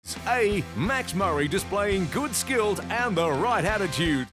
A. Max Murray displaying good skills and the right attitude.